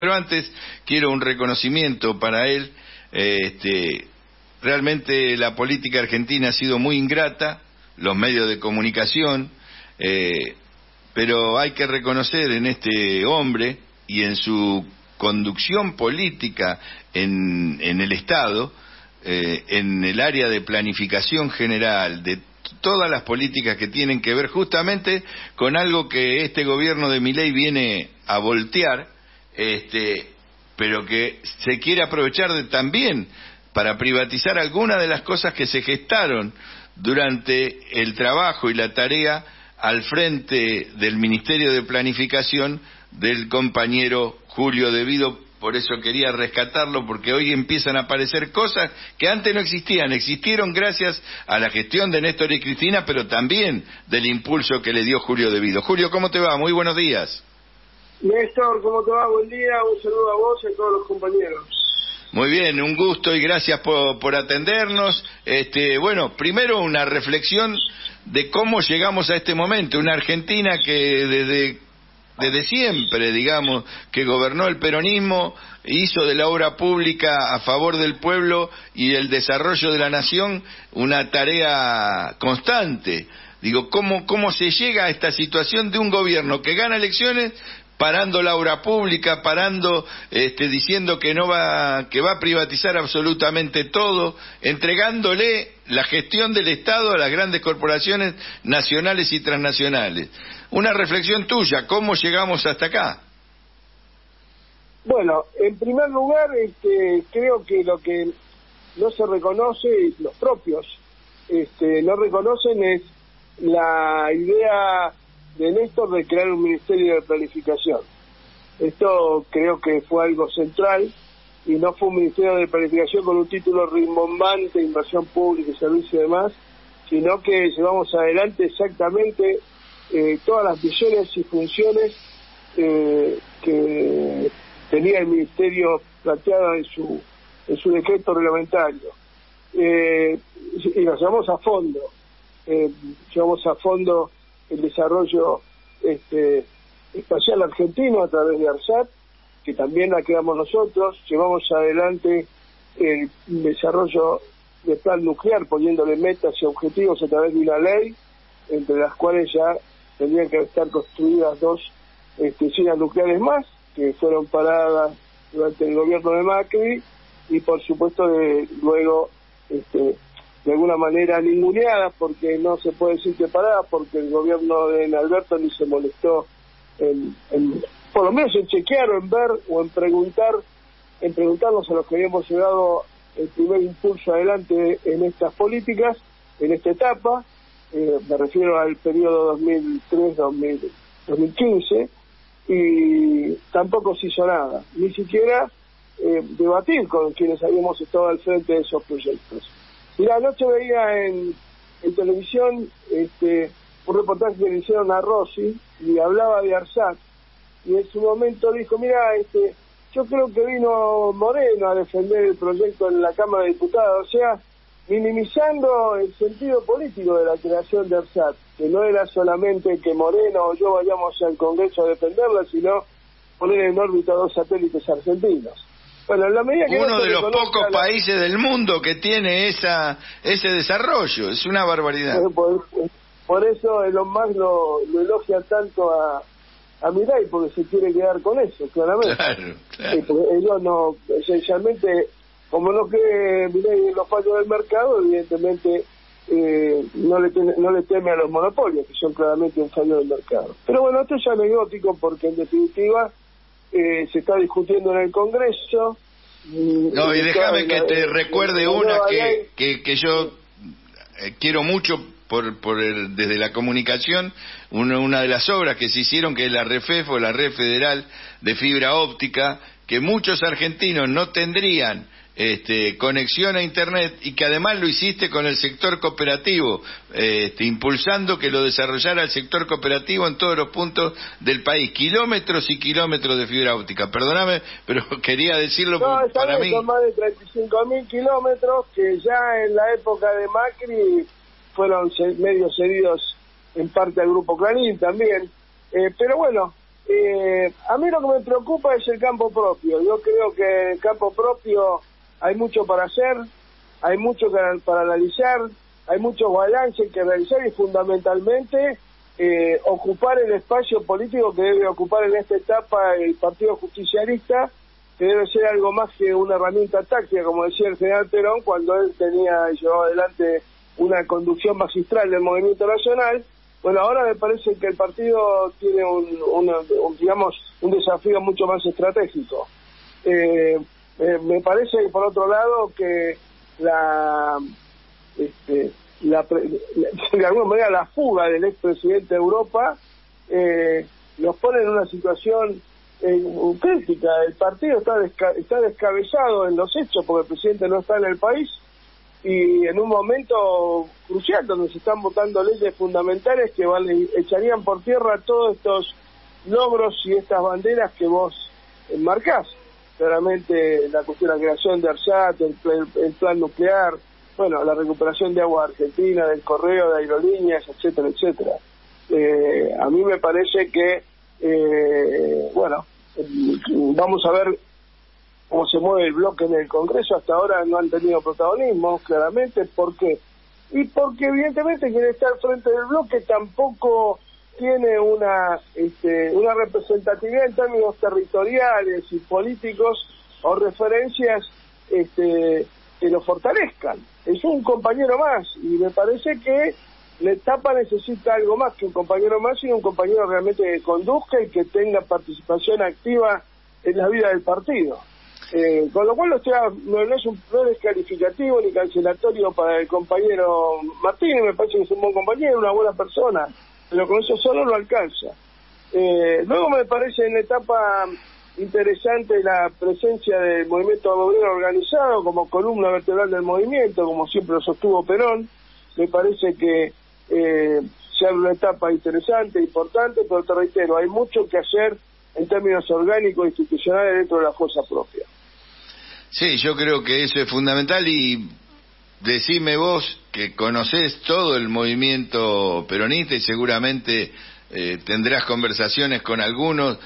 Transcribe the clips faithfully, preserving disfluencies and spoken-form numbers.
pero antes quiero un reconocimiento para él. Eh, este, realmente la política argentina ha sido muy ingrata, los medios de comunicación, eh, pero hay que reconocer en este hombre y en su conducción política en, en el Estado, eh, en el área de planificación general, de todas las políticas que tienen que ver justamente con algo que este gobierno de Milei viene a voltear, este, pero que se quiere aprovechar de también para privatizar algunas de las cosas que se gestaron durante el trabajo y la tarea al frente del Ministerio de Planificación del compañero Julio De Vido. Por eso quería rescatarlo, porque hoy empiezan a aparecer cosas que antes no existían. Existieron gracias a la gestión de Néstor y Cristina, pero también del impulso que le dio Julio De Vido. Julio, ¿cómo te va? Muy buenos días. Néstor, ¿cómo te va? Buen día, un saludo a vos y a todos los compañeros. Muy bien, un gusto y gracias por, por atendernos. Este, bueno, primero una reflexión de cómo llegamos a este momento. Una Argentina que desde... desde siempre, digamos, que gobernó el peronismo, hizo de la obra pública a favor del pueblo y del desarrollo de la nación una tarea constante. Digo, ¿cómo, cómo se llega a esta situación de un gobierno que gana elecciones parando la obra pública, parando, este, diciendo que no va, que va a privatizar absolutamente todo, entregándole la gestión del Estado a las grandes corporaciones nacionales y transnacionales? Una reflexión tuya, ¿cómo llegamos hasta acá? Bueno, en primer lugar, este, creo que lo que no se reconoce, los propios este, no reconocen, es la idea de Néstor de crear un Ministerio de Planificación. Esto creo que fue algo central, y no fue un Ministerio de Planificación con un título rimbombante, inversión pública y servicio y demás, sino que llevamos adelante exactamente eh, todas las visiones y funciones eh, que tenía el Ministerio planteado en su en su decreto reglamentario. Eh, y nos llevamos a fondo, eh, llevamos a fondo el desarrollo este, espacial argentino a través de ARSAT, que también la creamos nosotros. Llevamos adelante el desarrollo de plan nuclear, poniéndole metas y objetivos a través de una ley, entre las cuales ya tendrían que estar construidas dos este, usinas nucleares más, que fueron paradas durante el gobierno de Macri, y por supuesto de, luego este, de alguna manera ninguneadas, porque no se puede decir que paradas, porque el gobierno de Alberto ni se molestó en, en por lo menos en chequear o en ver o en preguntar en preguntarnos a los que habíamos llegado el primer impulso adelante en estas políticas, en esta etapa. Eh, me refiero al periodo dos mil tres a dos mil quince, y tampoco se hizo nada, ni siquiera eh, debatir con quienes habíamos estado al frente de esos proyectos. Mira, anoche veía en, en televisión este, un reportaje que le hicieron a Rossi, y hablaba de ARSAT, y en su momento dijo, mira, este, yo creo que vino Moreno a defender el proyecto en la Cámara de Diputados, o sea, minimizando el sentido político de la creación de ARSAT, que no era solamente que Moreno o yo vayamos al Congreso a defenderla, sino poner en órbita dos satélites argentinos. Bueno, en la medida que uno no de los pocos la... países del mundo que tiene esa ese desarrollo, es una barbaridad. Por, por eso Elon Musk lo, lo elogia tanto a, a Milei, porque se quiere quedar con eso, claramente. Claro, claro. Sí, porque ellos no, esencialmente, como no cree Milei en los fallos del mercado, evidentemente eh, no le teme, no le teme a los monopolios, que son claramente un fallo del mercado. Pero bueno, esto es anecdótico, porque en definitiva eh, se está discutiendo en el Congreso. No, y déjame que te recuerde una que, que, que yo eh, quiero mucho por, por el, desde la comunicación, una, una de las obras que se hicieron, que es la REFEF o la Red Federal de Fibra Óptica, que muchos argentinos no tendrían este, conexión a internet, y que además lo hiciste con el sector cooperativo, este, impulsando que lo desarrollara el sector cooperativo en todos los puntos del país, kilómetros y kilómetros de fibra óptica. Perdóname, pero quería decirlo. No, por, para mí son más de treinta y cinco mil kilómetros que ya en la época de Macri fueron medio cedidos en parte al Grupo Clarín también, eh, pero bueno, Eh, a mí lo que me preocupa es el campo propio. Yo creo que en el campo propio hay mucho para hacer, hay mucho para analizar, hay muchos balances que realizar y fundamentalmente eh, ocupar el espacio político que debe ocupar en esta etapa el Partido Justicialista, que debe ser algo más que una herramienta táctica, como decía el general Perón, cuando él tenía y llevaba adelante una conducción magistral del movimiento nacional. Bueno, ahora me parece que el partido tiene un, una, un digamos, un desafío mucho más estratégico. Eh, eh, me parece, por otro lado, que la, este, la, de alguna manera, la fuga del expresidente de Europa eh, nos pone en una situación eh, crítica. El partido está, desca está descabezado en los hechos porque el presidente no está en el país, y en un momento crucial donde se están votando leyes fundamentales que van, echarían por tierra todos estos logros y estas banderas que vos enmarcás. Claramente la cuestión de la creación de ARSAT, el, el, el plan nuclear, bueno, la recuperación de agua argentina, del correo, de aerolíneas, etcétera, etcétera. Eh, a mí me parece que, eh, bueno, vamos a ver cómo se mueve el bloque en el Congreso. Hasta ahora no han tenido protagonismo, claramente. ¿Por qué? Y porque evidentemente quien está al frente del bloque tampoco tiene una este, una representatividad en términos territoriales y políticos o referencias este, que lo fortalezcan. Es un compañero más, y me parece que la etapa necesita algo más que un compañero más, sino un compañero realmente que conduzca y que tenga participación activa en la vida del partido. Eh, con lo cual no, estoy, no, no es un no es descalificativo ni cancelatorio para el compañero Martínez. Me parece que es un buen compañero, una buena persona, pero con eso solo no alcanza. Eh, luego me parece en etapa interesante la presencia del movimiento obrero organizado como columna vertebral del movimiento, como siempre lo sostuvo Perón. Me parece que eh, se abre una etapa interesante, importante, pero te reitero, hay mucho que hacer en términos orgánicos e institucionales dentro de la fuerza propia. Sí, yo creo que eso es fundamental, y decime vos que conocés todo el movimiento peronista y seguramente eh, tendrás conversaciones con algunos.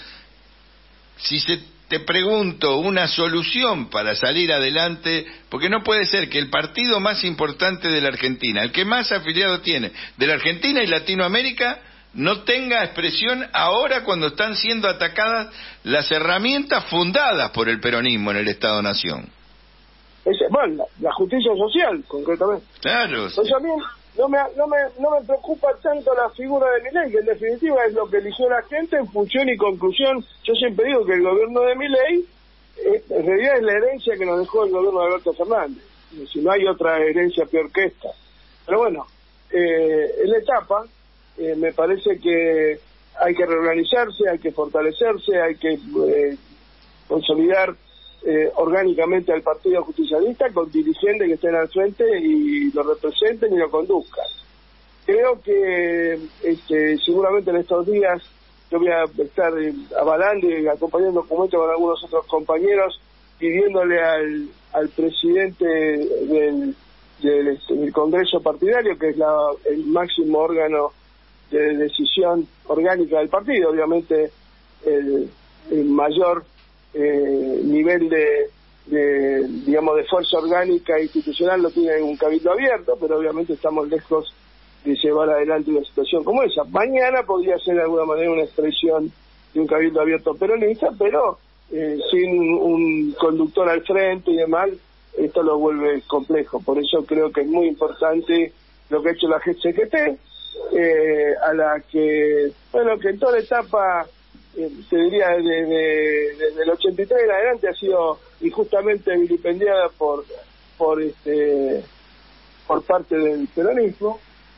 Si se te pregunto una solución para salir adelante, porque no puede ser que el partido más importante de la Argentina, el que más afiliados tiene de la Argentina y Latinoamérica, no tenga expresión ahora cuando están siendo atacadas las herramientas fundadas por el peronismo en el Estado-Nación. Es, bueno, la, la justicia social, concretamente. Claro. Pues a mí no me, no, me, no me preocupa tanto la figura de Milei, que en definitiva es lo que eligió la gente en función y conclusión. Yo siempre digo que el gobierno de Milei eh, en realidad es la herencia que nos dejó el gobierno de Alberto Fernández. Si no hay otra herencia peor que esta. Pero bueno, eh, es la etapa. Eh, me parece que hay que reorganizarse, hay que fortalecerse, hay que eh, consolidar eh, orgánicamente al Partido Justicialista con dirigentes que estén al frente y lo representen y lo conduzcan. Creo que este, seguramente en estos días yo voy a estar eh, avalando y acompañando documentos con algunos otros compañeros, pidiéndole al, al presidente del, del, del Congreso Partidario, que es la, el máximo órgano de decisión orgánica del partido, obviamente el, el mayor eh, nivel de, de, digamos, de fuerza orgánica e institucional lo tiene en un cabildo abierto, pero obviamente estamos lejos de llevar adelante una situación como esa. Mañana podría ser de alguna manera una expresión de un cabildo abierto peronista, pero eh, sin un conductor al frente y demás, esto lo vuelve complejo. Por eso creo que es muy importante lo que ha hecho la G C G T, Eh, a la que, bueno, que en toda la etapa, eh, te diría, desde de, de, de el ochenta y tres en adelante ha sido injustamente vilipendiada por por este por parte del peronismo,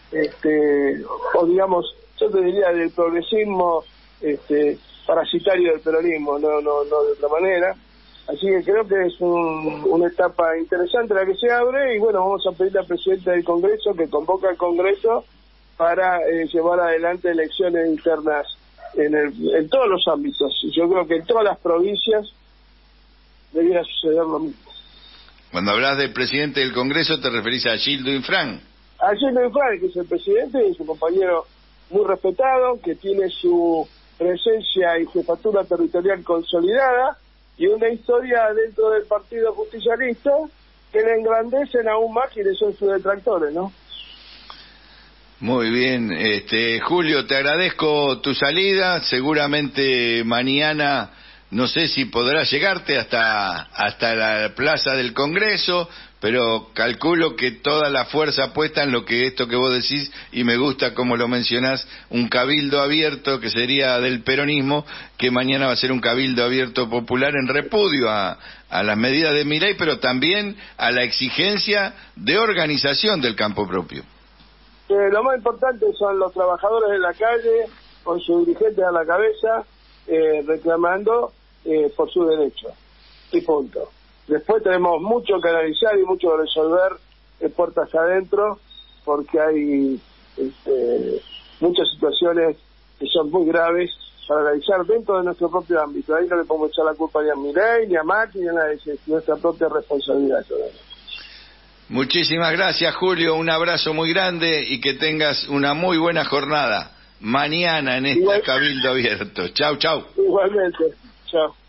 este o digamos, yo te diría del progresismo este parasitario del peronismo, no no no de otra manera. Así que creo que es un, una etapa interesante la que se abre, y bueno, vamos a pedirle al presidente del Congreso que convoque al Congreso para eh, llevar adelante elecciones internas en, el, en todos los ámbitos. Yo creo que en todas las provincias debiera suceder lo mismo. Cuando hablas del presidente del Congreso, ¿te referís a Gildo Infran? A Gildo Infran, que es el presidente, y su compañero muy respetado, que tiene su presencia y jefatura territorial consolidada, y una historia dentro del partido justicialista que le engrandecen aún más quienes son sus detractores, ¿no? Muy bien, este, Julio, te agradezco tu salida. Seguramente mañana, no sé si podrás llegarte hasta hasta la Plaza del Congreso, pero calculo que toda la fuerza puesta en lo que esto que vos decís, y me gusta como lo mencionás, un cabildo abierto que sería del peronismo, que mañana va a ser un cabildo abierto popular en repudio a, a las medidas de Milei, pero también a la exigencia de organización del campo propio. Eh, lo más importante son los trabajadores de la calle, con sus dirigentes a la cabeza, eh, reclamando eh, por sus derechos. Y punto. Después tenemos mucho que analizar y mucho que resolver eh, puertas adentro, porque hay este, muchas situaciones que son muy graves para analizar dentro de nuestro propio ámbito. Ahí no le podemos echar la culpa ni a Milei, ni a Macri, ni a nadie, es nuestra propia responsabilidad. Muchísimas gracias, Julio, un abrazo muy grande y que tengas una muy buena jornada mañana en este Igual... Cabildo Abierto. Chau, chau. Igualmente, chao.